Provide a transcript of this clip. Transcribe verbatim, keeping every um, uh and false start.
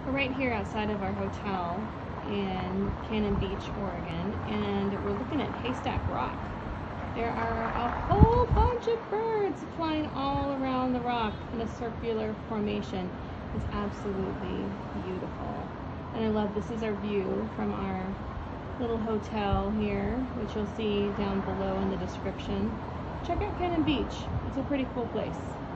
We're right here outside of our hotel in Cannon Beach, Oregon, and we're looking at Haystack Rock. There are a whole bunch of birds flying all around the rock in a circular formation. It's absolutely beautiful. And I love, this is our view from our little hotel here, which you'll see down below in the description. Check out Cannon Beach. It's a pretty cool place.